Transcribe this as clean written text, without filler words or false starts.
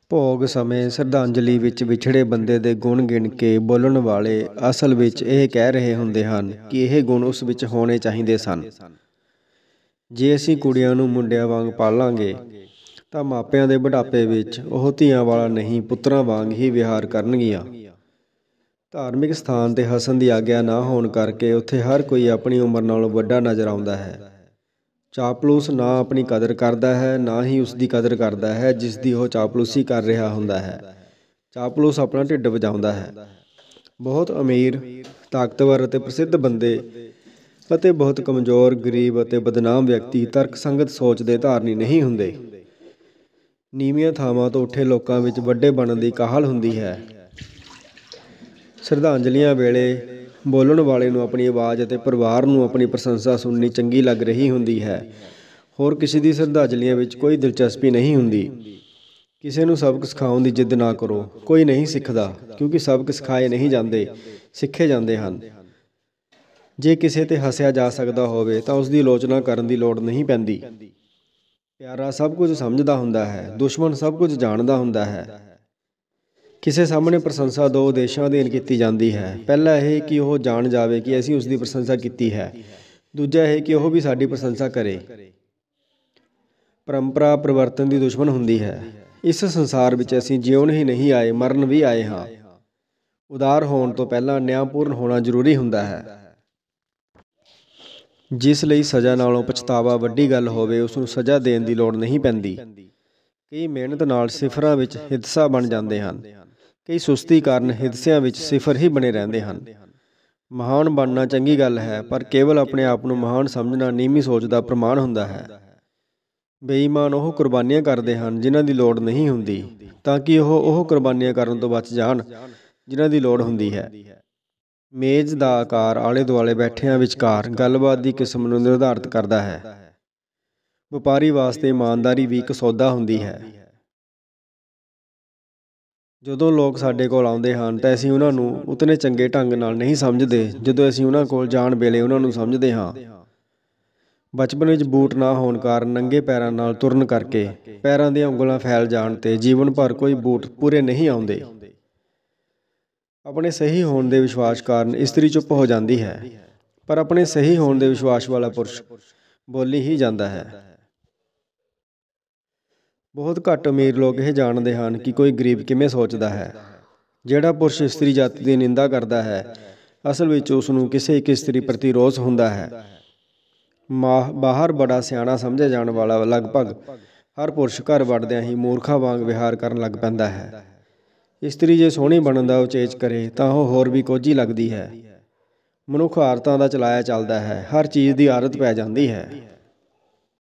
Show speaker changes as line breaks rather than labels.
ਭੋਗ ਸਮੇਂ ਸ਼ਰਧਾਂਜਲੀ ਵਿੱਚ ਵਿਛੜੇ ਬੰਦੇ ਦੇ ਗੁਣ ਗਿਣ ਕੇ ਬੋਲਣ ਵਾਲੇ ਅਸਲ ਵਿੱਚ ਇਹ ਕਹਿ ਰਹੇ ਹੁੰਦੇ ਹਨ ਕਿ ਇਹ ਗੁਣ ਉਸ ਵਿੱਚ ਹੋਣੇ ਚਾਹੀਦੇ ਸਨ। ਜੇ ਅਸੀਂ ਕੁੜੀਆਂ ਨੂੰ ਮੁੰਡਿਆਂ ਵਾਂਗ ਪਾਲਾਂਗੇ ਤਾਂ ਮਾਪਿਆਂ ਦੇ ਬੁਢਾਪੇ ਵਿੱਚ ਉਹ ਧੀਆਂ ਵਾਲਾ ਨਹੀਂ ਪੁੱਤਰਾਂ ਵਾਂਗ ਹੀ ਵਿਹਾਰ ਕਰਨਗੀਆਂ। ਧਾਰਮਿਕ ਸਥਾਨ 'ਤੇ ਹੱਸਣ ਦੀ ਆਗਿਆ ਨਾ ਹੋਣ ਕਰਕੇ ਉੱਥੇ ਹਰ ਕੋਈ ਆਪਣੀ ਉਮਰ ਨਾਲੋਂ ਵੱਡਾ ਨਜ਼ਰ ਆਉਂਦਾ ਹੈ। ਚਾਪਲੂਸ ਨਾ ਆਪਣੀ ਕਦਰ ਕਰਦਾ ਹੈ, ਨਾ ਹੀ ਉਸ ਦੀ ਕਦਰ ਕਰਦਾ ਹੈ ਜਿਸ ਦੀ ਉਹ ਚਾਪਲੂਸੀ ਕਰ ਰਿਹਾ ਹੁੰਦਾ ਹੈ। ਚਾਪਲੂਸ ਆਪਣਾ ਢਿੱਡ ਵਜਾਉਂਦਾ ਹੈ। ਬਹੁਤ ਅਮੀਰ, ਤਾਕਤਵਰ ਅਤੇ ਪ੍ਰਸਿੱਧ ਬੰਦੇ ਅਤੇ ਬਹੁਤ ਕਮਜ਼ੋਰ, ਗਰੀਬ ਅਤੇ ਬਦਨਾਮ ਵਿਅਕਤੀ ਤਰਕਸੰਗਤ ਸੋਚ ਦੇ ਧਾਰਨੀ ਨਹੀਂ ਹੁੰਦੇ। ਨੀਵੀਆਂ ਥਾਵਾਂ ਤੋਂ ਉੱਠੇ ਲੋਕਾਂ ਵਿੱਚ ਵੱਡੇ ਬਣਨ ਦੀ ਕਾਹਲ ਹੁੰਦੀ ਹੈ। ਸ਼ਰਧਾਂਜਲੀਆਂ ਵੇਲੇ ਬੋਲਣ ਵਾਲੇ ਨੂੰ ਆਪਣੀ ਆਵਾਜ਼ ਅਤੇ ਪਰਿਵਾਰ ਨੂੰ ਆਪਣੀ ਪ੍ਰਸ਼ੰਸਾ ਸੁਣਨੀ ਚੰਗੀ ਲੱਗ ਰਹੀ ਹੁੰਦੀ ਹੈ। ਹੋਰ ਕਿਸੇ ਦੀ ਸ਼ਰਧਾਂਜਲੀਆਂ ਵਿੱਚ ਕੋਈ ਦਿਲਚਸਪੀ ਨਹੀਂ ਹੁੰਦੀ। ਕਿਸੇ ਨੂੰ ਸਬਕ ਸਿਖਾਉਣ ਦੀ ਜਿੱਦ ਨਾ ਕਰੋ। ਕੋਈ ਨਹੀਂ ਸਿੱਖਦਾ, ਕਿਉਂਕਿ ਸਬਕ ਸਿਖਾਏ ਨਹੀਂ ਜਾਂਦੇ, ਸਿੱਖੇ ਜਾਂਦੇ ਹਨ। ਜੇ ਕਿਸੇ 'ਤੇ ਹੱਸਿਆ ਜਾ ਸਕਦਾ ਹੋਵੇ ਤਾਂ ਉਸ ਦੀ ਆਲੋਚਨਾ ਕਰਨ ਦੀ ਲੋੜ ਨਹੀਂ ਪੈਂਦੀ। ਪਿਆਰਾ ਸਭ ਕੁਝ ਸਮਝਦਾ ਹੁੰਦਾ ਹੈ, ਦੁਸ਼ਮਣ ਸਭ ਕੁਝ ਜਾਣਦਾ ਹੁੰਦਾ ਹੈ। ਕਿਸੇ ਸਾਹਮਣੇ ਪ੍ਰਸ਼ੰਸਾ ਦੋ ਉਦੇਸ਼ਾਂ ਅਧੀਨ ਕੀਤੀ ਜਾਂਦੀ ਹੈ। ਪਹਿਲਾ ਇਹ ਕਿ ਉਹ ਜਾਣ ਜਾਵੇ ਕਿ ਅਸੀਂ ਉਸ ਦੀ ਪ੍ਰਸ਼ੰਸਾ ਕੀਤੀ ਹੈ। ਦੂਜਾ ਇਹ ਕਿ ਉਹ ਵੀ ਸਾਡੀ ਪ੍ਰਸ਼ੰਸਾ ਕਰੇ। ਪਰੰਪਰਾ ਪਰਿਵਰਤਨ ਦੀ ਦੁਸ਼ਮਣ ਹੁੰਦੀ ਹੈ। ਇਸ ਸੰਸਾਰ ਵਿੱਚ ਅਸੀਂ ਜਿਉਣ ਹੀ ਨਹੀਂ ਆਏ, ਮਰਨ ਵੀ ਆਏ ਹਾਂ। ਉਦਾਰ ਹੋਣ ਤੋਂ ਪਹਿਲਾਂ ਨਿਆਂਪੂਰਨ ਹੋਣਾ ਜ਼ਰੂਰੀ ਹੁੰਦਾ ਹੈ। ਜਿਸ ਲਈ ਸਜ਼ਾ ਨਾਲੋਂ ਪਛਤਾਵਾ ਵੱਡੀ ਗੱਲ ਹੋਵੇ, ਉਸ ਨੂੰ ਸਜ਼ਾ ਦੇਣ ਦੀ ਲੋੜ ਨਹੀਂ ਪੈਂਦੀ। ਕਈ ਮਿਹਨਤ ਨਾਲ ਸਿਫਰਾਂ ਵਿੱਚ ਹਿੱਸਾ ਬਣ ਜਾਂਦੇ ਹਨ। ਕਈ ਸੁਸਤੀ ਕਾਰਨ ਹਿੱਸਿਆਂ ਵਿੱਚ ਸਿਫਰ ਹੀ ਬਣੇ ਰਹਿੰਦੇ ਹਨ। ਮਹਾਨ ਬਣਨਾ ਚੰਗੀ ਗੱਲ ਹੈ, ਪਰ ਕੇਵਲ ਆਪਣੇ ਆਪ ਨੂੰ ਮਹਾਨ ਸਮਝਣਾ ਨੀਵੀਂ ਸੋਚ ਦਾ ਪ੍ਰਮਾਣ ਹੁੰਦਾ ਹੈ। ਬੇਈਮਾਨ ਉਹ ਕੁਰਬਾਨੀਆਂ ਕਰਦੇ ਹਨ ਜਿਨ੍ਹਾਂ ਦੀ ਲੋੜ ਨਹੀਂ ਹੁੰਦੀ, ਤਾਂ ਕਿ ਉਹ ਕੁਰਬਾਨੀਆਂ ਕਰਨ ਤੋਂ ਬਚ ਜਾਣ ਜਿਨ੍ਹਾਂ ਦੀ ਲੋੜ ਹੁੰਦੀ ਹੈ। ਮੇਜ਼ ਦਾ ਆਕਾਰ ਆਲੇ ਦੁਆਲੇ ਬੈਠਿਆਂ ਵਿਚਕਾਰ ਗੱਲਬਾਤ ਦੀ ਕਿਸਮ ਨੂੰ ਨਿਰਧਾਰਤ ਕਰਦਾ ਹੈ। ਵਪਾਰੀ ਵਾਸਤੇ ਇਮਾਨਦਾਰੀ ਵੀ ਇੱਕ ਸੌਦਾ ਹੁੰਦੀ ਹੈ। ਜਦੋਂ ਲੋਕ ਸਾਡੇ ਕੋਲ ਆਉਂਦੇ ਹਨ ਤਾਂ ਅਸੀਂ ਉਹਨਾਂ ਨੂੰ ਉਤਨੇ ਚੰਗੇ ਢੰਗ ਨਾਲ ਨਹੀਂ ਸਮਝਦੇ ਜਦੋਂ ਅਸੀਂ ਉਹਨਾਂ ਕੋਲ ਜਾਣ ਵੇਲੇ ਉਹਨਾਂ ਨੂੰ ਸਮਝਦੇ ਹਾਂ। ਬਚਪਨ ਵਿੱਚ ਬੂਟ ਨਾ ਹੋਣ ਕਾਰਨ ਨੰਗੇ ਪੈਰਾਂ ਨਾਲ ਤੁਰਨ ਕਰਕੇ ਪੈਰਾਂ ਦੀਆਂ ਉਂਗਲਾਂ ਫੈਲ ਜਾਣ 'ਤੇ ਜੀਵਨ ਭਰ ਕੋਈ ਬੂਟ ਪੂਰੇ ਨਹੀਂ ਆਉਂਦੇ। ਆਪਣੇ ਸਹੀ ਹੋਣ ਦੇ ਵਿਸ਼ਵਾਸ ਕਾਰਨ ਇਸਤਰੀ ਚੁੱਪ ਹੋ ਜਾਂਦੀ ਹੈ, ਪਰ ਆਪਣੇ ਸਹੀ ਹੋਣ ਦੇ ਵਿਸ਼ਵਾਸ ਵਾਲਾ ਪੁਰਸ਼ ਬੋਲੀ ਹੀ ਜਾਂਦਾ ਹੈ। ਬਹੁਤ ਘੱਟ ਅਮੀਰ ਲੋਕ ਇਹ ਜਾਣਦੇ ਹਨ ਕਿ ਕੋਈ ਗਰੀਬ ਕਿਵੇਂ ਸੋਚਦਾ ਹੈ। ਜਿਹੜਾ ਪੁਰਸ਼ ਇਸਤਰੀ ਜਾਤੀ ਦੀ ਨਿੰਦਾ ਕਰਦਾ ਹੈ, ਅਸਲ ਵਿੱਚ ਉਸ ਨੂੰ ਕਿਸੇ ਇੱਕ ਇਸਤਰੀ ਪ੍ਰਤੀ ਰੋਸ ਹੁੰਦਾ ਹੈ। ਬਾਹਰ ਬੜਾ ਸਿਆਣਾ ਸਮਝਿਆ ਜਾਣ ਵਾਲਾ ਲਗਭਗ ਹਰ ਪੁਰਸ਼ ਘਰ ਵੜਦਿਆਂ ਹੀ ਮੂਰਖਾਂ ਵਾਂਗ ਵਿਹਾਰ ਕਰਨ ਲੱਗ ਪੈਂਦਾ ਹੈ। ਇਸਤਰੀ ਜੇ ਸੋਹਣੀ ਬਣਨ ਦਾ ਉਚੇਚ ਕਰੇ ਤਾਂ ਉਹ ਹੋਰ ਵੀ ਕੋਝੀ ਲੱਗਦੀ ਹੈ। ਮਨੁੱਖ ਆਦਤਾਂ ਦਾ ਚਲਾਇਆ ਚੱਲਦਾ ਹੈ। ਹਰ ਚੀਜ਼ ਦੀ ਆਦਤ ਪੈ ਜਾਂਦੀ ਹੈ।